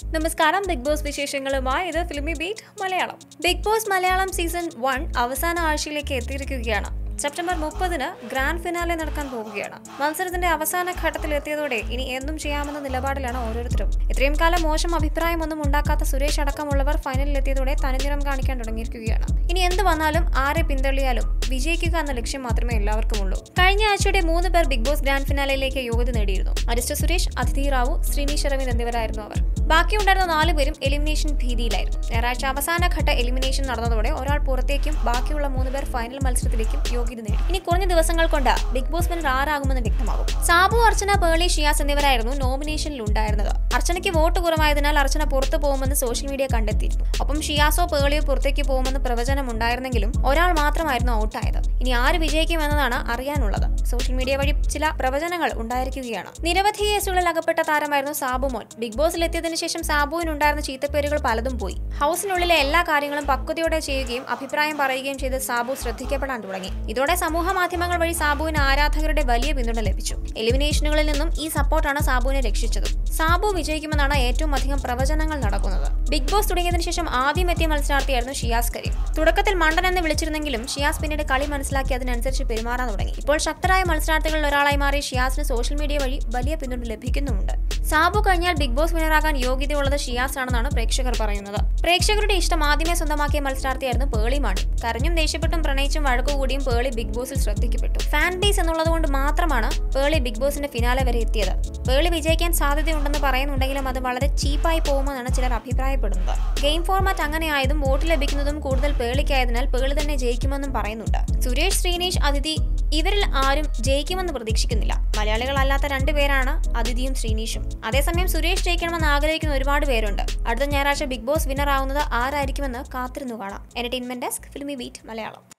നമസ്കാരം, big Boss വിശേഷങ്ങളുമായി ഇത് filmy beat Malayalam. Bigg Boss Malayalam season 1 അവസാന ആഴ്ചയിലേക്ക് എത്തിയിരിക്കുകയാണ്. സെപ്റ്റംബർ 30-ന് ഗ്രാൻഡ് ഫിനാലെ നടക്കാൻ പോവുകയാണ്. മത്സരത്തിന്റെ അവസാന ഘട്ടത്തിൽ എത്തിയതോടെ ഇനി എന്തും ചെയ്യാമെന്ന നിലപാടിലാണ് ഓരോരുത്തരും. ഇത്രയും കാലം മോശം അഭിപ്രായമൊന്നും ഉണ്ടാക്കാത്ത സുരേഷ് അടക്കമുള്ളവർ ഫൈനലിൽ എത്തിയതോടെ തനിനിറം കാണിക്കാൻ തുടങ്ങിയിരിക്കുകയാണ്. ഇനി എന്ത് വന്നാലും ആരെ പിന്തള്ളിയാലും വിജയിക്കുക എന്ന ലക്ഷ്യം മാത്രമേ എല്ലാവർക്കും ഉള്ളൂ. കഴിഞ്ഞ ആഴ്ചയുടെ 3 പേർ ബിഗ് ബോസ് ഗ്രാൻഡ് ഫിനാലയിലേക്ക് യോഗ്യത നേടിയിരുന്നു. അരിസ്റ്റ സുരേഷ്, അതിഥി റാവു, ശ്രീനിഷ് അരവിന്ദ് എന്നിവരായിരുന്നു അവർ. ബാക്കിയുണ്ടായിരുന്ന 4 പേരും എലിമിനേഷൻ ഭീതിയിലായിരുന്നു. ഞായറാഴ്ച അവസാന ഘട്ട എലിമിനേഷൻ നടന്നതോടെ ഒരാൾ പുറത്തേക്കും ബാക്കിയുള്ള 3 പേർ ഫൈനൽ മത്സരത്തിലേക്കും യോഗ്യത നേടി. ഇനി കുറഞ്ഞ ദിവസങ്ങൾ കൊണ്ട് ബിഗ് ബോസ് വിന്നർ ആരാകുമെന്ന് വ്യക്തമാകും. സാബു, അർച്ചന, പേളി, ഷിയാസ് എന്നിവരായിരുന്നു നോമിനേഷനിൽ ഉണ്ടായിരുന്നത്. അർച്ചനയ്ക്ക് വോട്ട് കുറവായതിനാൽ അർച്ചന പുറത്തു പോകുമെന്ന് സോഷ്യൽ മീഡിയ കണ്ടെത്തിയിരുന്നു. ഒപ്പം ഷിയാസോ പേളിയോ പുറത്തേക്ക് പോകുമെന്ന് പ്രവചനം ഉണ്ടായിരുന്നെങ്കിലും ഒരാൾ മാത്രമായിരുന്നു ഔട്ടായത്. ഇനി ആര് വിജയിക്കുമെന്നതാണ് അറിയാനുള്ളത്. സോഷ്യൽ മീഡിയ വഴി ചില പ്രവചനങ്ങൾ ഉണ്ടായിരിക്കുകയാണ്. നിരവധി കേസുകളിൽ അകപ്പെട്ട താരമായിരുന്നു സാബു മോൻ. ബിഗ് ബോസിൽ എത്തിയതിനു ശേഷം സാബുവിനുണ്ടായിരുന്ന ചീത്തപ്പേരുകൾ പലതും പോയി. ഹൗസിനുള്ളിലെ എല്ലാ കാര്യങ്ങളും പക്വതയോടെ ചെയ്യുകയും അഭിപ്രായം പറയുകയും ചെയ്ത് സാബു ശ്രദ്ധിക്കപ്പെടാൻ തുടങ്ങി. ഇതോടെ സമൂഹ മാധ്യമങ്ങൾ വഴി സാബുവിന് ആരാധകരുടെ വലിയ പിന്തുണ ലഭിച്ചു. എലിമിനേഷനുകളിൽ നിന്നും ഈ സപ്പോർട്ടാണ് സാബുവിനെ രക്ഷിച്ചത്. സാബു വിജയിക്കുമെന്നാണ് ഏറ്റവും അധികം പ്രവചനങ്ങൾ നടക്കുന്നത്. ബിഗ് ബോസ് തുടങ്ങിയതിനു ശേഷം ആദ്യം എത്തിയ മത്സരാർത്ഥിയായിരുന്നു ഷിയാസ് കരീം. തുടക്കത്തിൽ മണ്ടൻ എന്ന് വിളിച്ചിരുന്നെങ്കിലും ഷിയാസ് പിന്നീട് കളി മനസ്സിലാക്കി അതിനനുസരിച്ച് പെരുമാറാൻ തുടങ്ങി. ഇപ്പോൾ ശക്തരായ മത്സരാർത്ഥികളിൽ ഒരാളായി മാറിയ ഷിയാസിന് സോഷ്യൽ മീഡിയ വഴി വലിയ പിന്തുണ ലഭിക്കുന്നുമുണ്ട്. സാബു കഴിഞ്ഞാൽ ബിഗ് ബോസ് വിന്നറാകാൻ യോഗ്യതയുള്ളത് ഷിയാസ് ആണെന്നാണ് പ്രേക്ഷകർ പറയുന്നത്. പ്രേക്ഷകരുടെ ഇഷ്ടം ആദ്യമേ സ്വന്തമാക്കിയ മത്സരാർത്ഥിയായിരുന്നു പേളി മാണി. കരഞ്ഞും ദേഷ്യപ്പെട്ടും പ്രണയിച്ചും വഴക്കുകൂടിയും പേളി ബിഗ് ബോസിൽ ശ്രദ്ധിക്കപ്പെട്ടു. ഫാൻ ബേസ് എന്നുള്ളതുകൊണ്ട് മാത്രമാണ് പേളി ബിഗ് ബോസിന്റെ ഫിനാലെ വരെ എത്തിയത്. പേളി വിജയിക്കാൻ സാധ്യതയുണ്ടെന്ന് പറയുന്നുണ്ടെങ്കിലും അത് വളരെ ചീപ്പായി പോകുമെന്നാണ് ചിലർ അഭിപ്രായപ്പെടുന്നത്. ഗെയിം ഫോർമാറ്റ് അങ്ങനെയായതും വോട്ട് ലഭിക്കുന്നതും കൂടുതൽ പേളിക്കായതിനാൽ പേളി തന്നെ ജയിക്കുമെന്നും പറയുന്നുണ്ട്. സുരേഷ്, ശ്രീനീഷ്, അതിഥി ഇവരിൽ ആരും ജയിക്കുമെന്ന് പ്രതീക്ഷിക്കുന്നില്ല. മലയാളികളല്ലാത്ത 2 പേരാണ് അതിഥിയും ശ്രീനീഷും. അതേസമയം സുരേഷ് ജയിക്കണമെന്ന് ആഗ്രഹിക്കുന്ന ഒരുപാട് പേരുണ്ട്. അടുത്ത ഞായറാഴ്ച ബിഗ് ബോസ് വിന്നർ ആവുന്നത് ആരായിരിക്കുമെന്ന് കാത്തിരുന്നു കാണാം. Entertainment desk, filmy beat Malayalam.